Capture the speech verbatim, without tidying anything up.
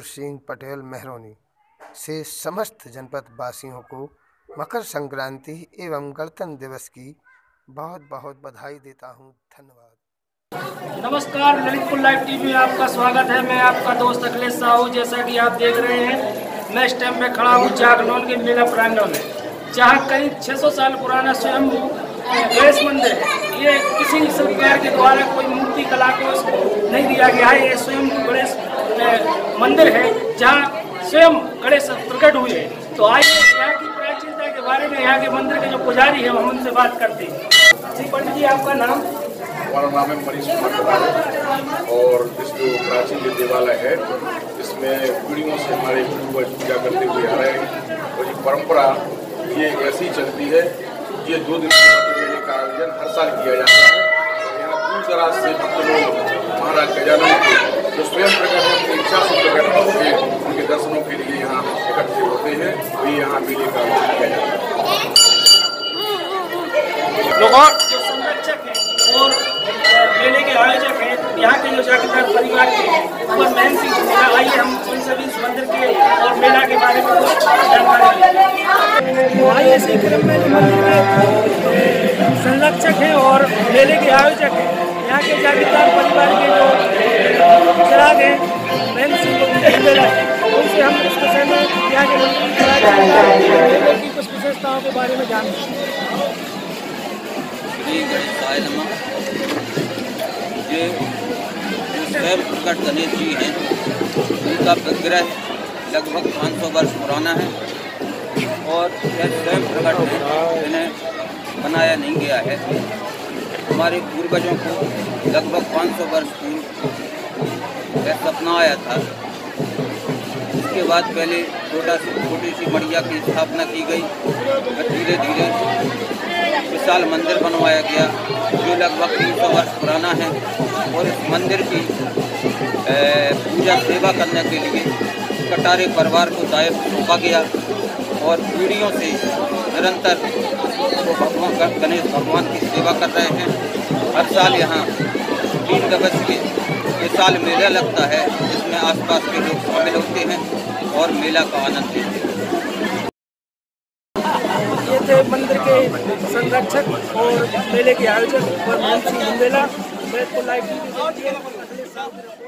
राजेंद्र सिंह पटेल मेहरौनी से समस्त जनपद वासियों को मकर संक्रांति एवं गणतंत्र दिवस की बहुत बहुत बधाई देता हूं। धन्यवाद। नमस्कार, ललितपुर लाइव टीवी में आपका स्वागत है। मैं आपका दोस्त अखिलेश साहू। जैसा कि आप देख रहे हैं, मैं इस टाइम पे खड़ा हूँ जागनौन के मेला प्रांगण में, जहाँ करीब छह सौ साल पुराना स्वयं गणेश मंदिर है। ये किसी शिल्पकार के द्वारा कोई मूर्ति कला को नहीं दिया गया है। ये स्वयं गणेश मंदिर है जहाँ स्वयं गणेश प्रकट हुए हैं। तो आइए यहाँ की प्राचीनता के बारे में, यहाँ के मंदिर के जो पुजारी हैं, हम उनसे बात करते हैं। जी पंडित जी, आपका नाम? हमारा नाम है मनीष कुमार और इस जो प्राचीन जो देवालय है इसमें पीढ़ियों से हमारे पूर्वज पूजा करते हुए आ रहे हैं और ये परंपरा ये ऐसी चलती है। ये दो दिन के मेले का आयोजन हर साल किया जाता है। यहाँ दूर दराज से भक्त लोग महाराज गजानन जो स्वयं प्रकट अपनी इच्छा से प्रकट होते उनके दर्शनों के लिए यहाँ इकट्ठे होते हैं। वही यहाँ मेले का आयोजन किया जाता है। लोगों जो संरक्षक हैं और मेले के आयोजक हैं, यहाँ के जो जागीरदार परिवार के कुंवर महन सिंह जी, आइए हम उन सभी इस मंदिर के और मेला के बारे में कुछ जानकारी लें। आइए इसी क्रम में मंदिर के संरक्षक हैं और मेले के आयोजक हैं, यहाँ के जागीरदार परिवार के जो चिराग हैं महन सिंह उनसे हम इस विषय में यहाँ के मेले की कुछ विशेषताओं के बारे में जानते हैं। गणेशाय नमः। ये स्वयं प्रकट गणेश जी हैं, उनका विग्रह लगभग पाँच सौ वर्ष पुराना है और यह स्वयं प्रकट है, इन्हें बनाया नहीं गया है। हमारे पूर्वजों को लगभग पाँच सौ वर्ष पूर्व यह सपना आया था। इसके बाद पहले छोटा सी छोटी सी मड़िया की स्थापना की गई और धीरे धीरे विशाल मंदिर बनवाया गया जो लगभग तीन सौ वर्ष पुराना है। और इस मंदिर की पूजा सेवा करने के लिए कटारे परिवार को दायित्व सौंपा गया और पीढ़ियों से निरंतर तो भगवान गणेश भगवान की सेवा कर रहे हैं। हर साल यहाँ तीन दिवसीय विशाल मेला लगता है, जिसमें आसपास के लोग शामिल होते हैं और मेला का आनंद लेते हैं। ये थे मंदिर के संरक्षक और मेले के आयोजक कुंवर महन सिंह। मेला लाइव टीवी